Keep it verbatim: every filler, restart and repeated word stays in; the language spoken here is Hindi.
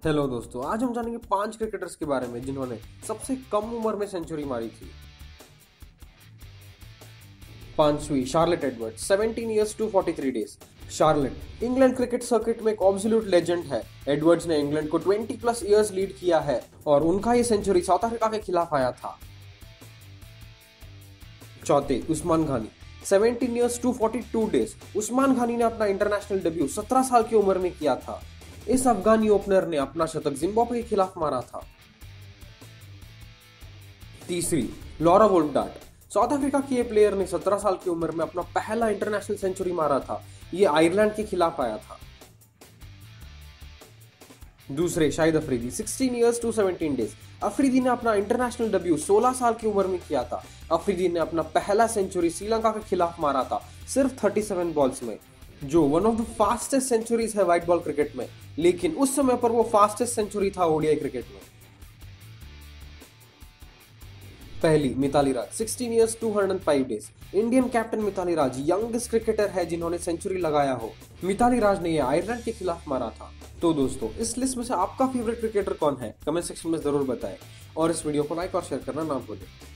हेलो दोस्तों, आज हम जानेंगे पांच क्रिकेटर्स के बारे में जिन्होंने सबसे कम उम्र में सेंचुरी मारी थी। पांचवी, Charlotte Edwards, seventeen years two forty three days. Charlotte England cricket circuit में एक ऑब्सोल्यूट लेजेंड है। एडवर्ड्स ने इंग्लैंड को ट्वेंटी प्लस इयर्स लीड किया है और उनका ये सेंचुरी साउथ अफ्रीका के खिलाफ आया था। चौथे, Usman Ghani, seventeen years two forty two days. Usman Ghani ने अपना इंटरनेशनल डेब्यू सत्रह साल की उम्र में किया था। इस अफगानी ओपनर ने अपना शतक जिम्बाब्वे के खिलाफ मारा था। तीसरी, लॉरा वोल्फडार्ट, साउथ अफ्रीका की ये प्लेयर ने सत्रह साल की उम्र में अपना पहला इंटरनेशनल सेंचुरी मारा था। ये आयरलैंड के खिलाफ आया था। दूसरे, Shahid Afridi, sixteen years two seventeen days. Afridi ने अपना इंटरनेशनल डेब्यू सोलह साल की उम्र में किया था। अफरीदी ने अपना पहला सेंचुरी श्रीलंका के खिलाफ मारा था, सिर्फ थर्टी सेवन बॉल्स में, जो one of the fastest centuries है व्हाइट बॉल क्रिकेट में। लेकिन उस समय पर वो फास्टेस्ट सेंचुरी था ओडीआई क्रिकेट में। पहली, Mithali Raj, sixteen years two hundred five days. Indian captain Mithali Raj youngest cricketer है जिन्होंने सेंचुरी लगाया हो। मिताली राज ने यह आयरलैंड के खिलाफ मारा था। तो दोस्तों, इस लिस्ट में से आपका फेवरेट क्रिकेटर कौन है? कमेंट सेक्शन में जरूर बताएं और इस वीडियो को लाइक और शेयर करना ना भूलें।